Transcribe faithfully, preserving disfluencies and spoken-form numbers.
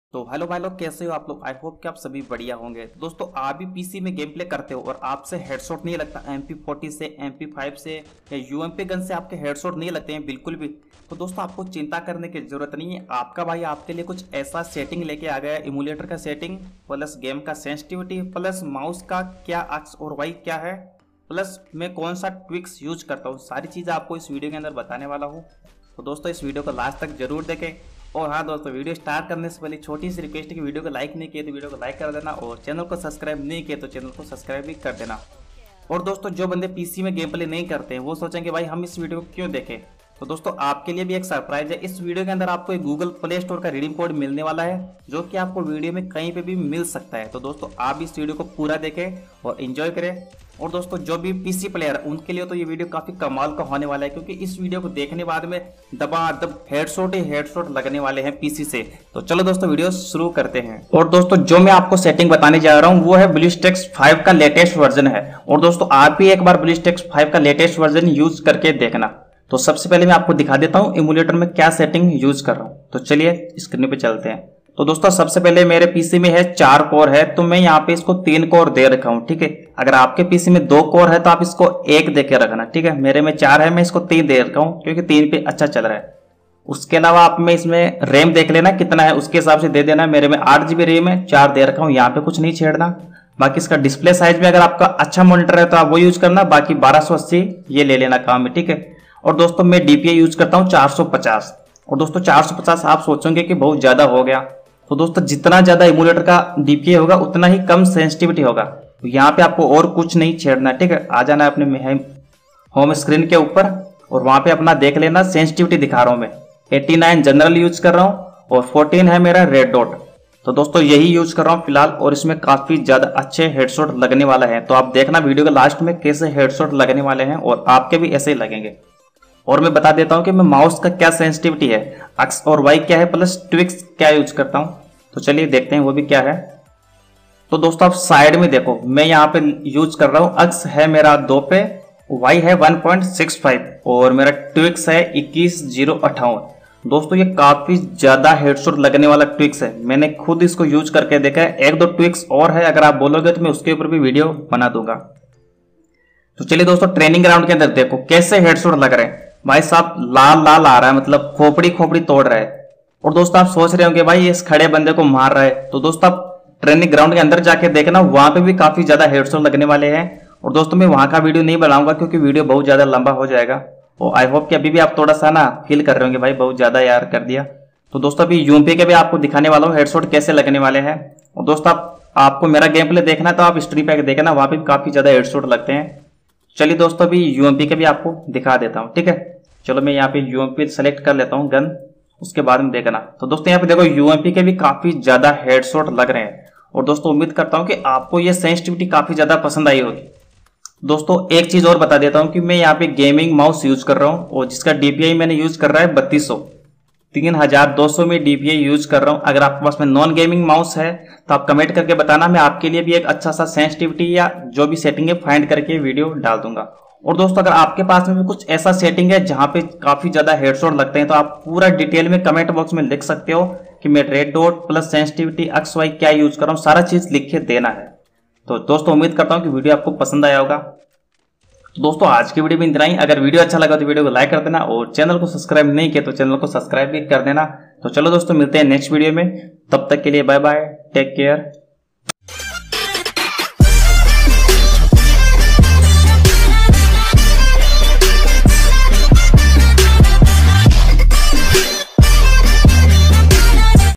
तो हेलो भाई लोग, कैसे हो आप लोग। आई होप कि आप सभी बढ़िया होंगे। तो दोस्तों, आप भी पीसी में गेम प्ले करते हो और आपसे हेडशॉट नहीं लगता एम पी फोर्टी से, एम पी फाइव से या यू एम पी गन से आपके हेडशॉट नहीं लगते हैं बिल्कुल भी। तो दोस्तों, आपको चिंता करने की जरूरत नहीं है। आपका भाई आपके लिए कुछ ऐसा सेटिंग लेके आ गया है, इमुलेटर का सेटिंग प्लस गेम का सेंसिटिविटी प्लस माउस का क्या एक्स और वाई क्या है प्लस मैं कौन सा ट्विक्स यूज करता हूँ, सारी चीज़ आपको इस वीडियो के अंदर बताने वाला हूँ। तो दोस्तों, इस वीडियो को लास्ट तक जरूर देखें। और हाँ दोस्तों, वीडियो स्टार्ट करने से पहले छोटी सी रिक्वेस्ट है कि वीडियो को लाइक नहीं किए तो वीडियो को लाइक कर देना और चैनल को सब्सक्राइब नहीं किए तो चैनल को सब्सक्राइब भी कर देना। और दोस्तों, जो बंदे पीसी में गेम प्ले नहीं करते हैं वो सोचेंगे भाई हम इस वीडियो को क्यों देखें। तो दोस्तों, आपके लिए भी एक सरप्राइज है। इस वीडियो के अंदर आपको एक गूगल प्ले स्टोर का रिडीम कोड मिलने वाला है जो कि आपको वीडियो में कहीं पे भी मिल सकता है। तो दोस्तों, आप इस वीडियो को पूरा देखें और एंजॉय करें। और दोस्तों, जो भी पीसी प्लेयर है उनके लिए तो ये वीडियो काफी कमाल का होने वाला है, क्योंकि इस वीडियो को देखने बाद में दबादब हेडशॉट ही हेडशॉट लगने वाले हैं पीसी से। तो चलो दोस्तों, वीडियो शुरू करते हैं। और दोस्तों, जो मैं आपको सेटिंग बताने जा रहा हूँ वो है ब्लूस्टैक्स फाइव का लेटेस्ट वर्जन है। और दोस्तों, आप भी एक बार ब्लूस्टैक्स फाइव का लेटेस्ट वर्जन यूज करके देखना। तो सबसे पहले मैं आपको दिखा देता हूँ इमुलेटर में क्या सेटिंग यूज कर रहा हूँ। तो चलिए स्क्रीन पे चलते हैं। तो दोस्तों, सबसे पहले मेरे पीसी में है चार कोर है, तो मैं यहाँ पे इसको तीन कोर दे रखा हूँ। ठीक है, अगर आपके पीसी में दो कोर है तो आप इसको एक दे के रखना। ठीक है, मेरे में चार है, मैं इसको तीन दे रखा हूँ क्योंकि तीन पे अच्छा चल रहा है। उसके अलावा आप में इसमें रैम देख लेना कितना है, उसके हिसाब से दे देना। मेरे में आठ जीबी रैम है, चार दे रखा हूँ, यहाँ पे कुछ नहीं छेड़ना। बाकी इसका डिस्प्ले साइज में अगर आपका अच्छा मॉनिटर है तो आप वो यूज करना, बाकी बारह सौ अस्सी ये ले लेना काम में। ठीक है, और दोस्तों मैं डीपीआई यूज करता हूँ चार सौ पचास। और दोस्तों, चार सौ पचास आप सोचोगे कि बहुत ज्यादा हो गया। तो दोस्तों, जितना ज्यादा इमुलेटर का डीपीआई होगा उतना ही कम सेंसिटिविटी होगा। तो यहाँ पे आपको और कुछ नहीं छेड़ना। ठीक है, आ जाना है अपने होम स्क्रीन के ऊपर और वहां पे अपना देख लेना। सेंसिटिविटी दिखा रहा हूं मैं नवासी जनरल यूज कर रहा हूँ और चौदह है मेरा रेड डॉट। तो दोस्तों, यही यूज कर रहा हूँ फिलहाल और इसमें काफी ज्यादा अच्छे हेडशॉट लगने वाला है। तो आप देखना वीडियो के लास्ट में कैसे हेडशॉट लगने वाले हैं और आपके भी ऐसे ही लगेंगे। और मैं बता देता हूं कि मैं माउस का क्या सेंसिटिविटी है, एक्स और वाई क्या है प्लस ट्विक्स क्या यूज करता हूं। तो चलिए देखते हैं वो भी क्या है। तो दोस्तों, आप साइड में देखो, मैं यहाँ पे यूज कर रहा हूं, एक्स है मेरा दो पे, वाई है वन पॉइंट सिक्स फाइव और मेरा ट्विक्स है इक्कीस जीरो अट्ठावन। दोस्तों, ये काफी ज्यादा हेडशॉट लगने वाला ट्विक्स है, मैंने खुद इसको यूज करके देखा है। एक दो ट्विक्स और है, अगर आप बोलोगे तो मैं उसके ऊपर भी वीडियो बना दूंगा। तो चलिए दोस्तों, ट्रेनिंग ग्राउंड के अंदर देखो कैसे हेडशॉट लग रहे हैं। भाई साहब, लाल लाल आ रहा है, मतलब खोपड़ी खोपड़ी तोड़ रहा है। और दोस्तों, आप सोच रहे होंगे भाई इस खड़े बंदे को मार रहा है। तो दोस्तों, आप ट्रेनिंग ग्राउंड के अंदर जाके देखना, वहां पे भी काफी ज्यादा हेडशॉट लगने वाले हैं। और दोस्तों, मैं वहां का वीडियो नहीं बनाऊंगा क्योंकि वीडियो बहुत ज्यादा लंबा हो जाएगा। और आई होप कि अभी भी आप थोड़ा सा ना फील कर रहे होंगे भाई बहुत ज्यादा यार कर दिया। तो दोस्तों, अभी यूएमपी के भी आपको दिखाने वाला हूँ हेडशॉट कैसे लगने वाले हैं। और दोस्तों, आप आपको मेरा गेम प्ले देखना है तो आप स्ट्रीम पे देखना, वहां पे काफी ज्यादा हेडशॉट लगते हैं। चलिए दोस्तों, अभी यूएमपी के भी आपको दिखा देता हूँ। ठीक है, चलो मैं यहाँ पे यूएमपी सेलेक्ट कर लेता हूँ गन, उसके बाद में देखना। तो दोस्तों, यहाँ पे देखो यूएमपी के भी काफी ज्यादा हेडशॉट लग रहे हैं। और दोस्तों, उम्मीद करता हूँ कि आपको ये सेंसिटिविटी काफी ज्यादा पसंद आई होगी। दोस्तों, एक चीज और बता देता हूँ कि मैं यहाँ पे गेमिंग माउस यूज कर रहा हूँ और जिसका डीपीआई मैंने यूज कर रहा है बत्तीस सौ, तीन हजार दो सौ में डीपीआई यूज कर रहा हूँ। अगर आपके पास में नॉन गेमिंग माउस है तो आप कमेंट करके बताना, मैं आपके लिए भी एक अच्छा सा सेंसिटिविटी या जो भी सेटिंग है फाइंड करके वीडियो डाल दूंगा। और दोस्तों, अगर आपके पास में भी कुछ ऐसा सेटिंग है जहां पे काफी ज्यादा हेडशॉट लगते हैं तो आप पूरा डिटेल में कमेंट बॉक्स में लिख सकते हो कि मैं red dot plus sensitivity X Y क्या यूज कर रहा हूँ, सारा चीज लिख के देना है। तो दोस्तों, उम्मीद करता हूँ कि वीडियो आपको पसंद आया होगा। तो दोस्तों, आज की वीडियो में इतना ही। अगर वीडियो अच्छा लगा तो वीडियो को लाइक कर देना और चैनल को सब्सक्राइब नहीं किया तो चैनल को सब्सक्राइब भी कर देना। तो चलो दोस्तों, मिलते हैं नेक्स्ट वीडियो में, तब तक के लिए बाय बाय, टेक केयर।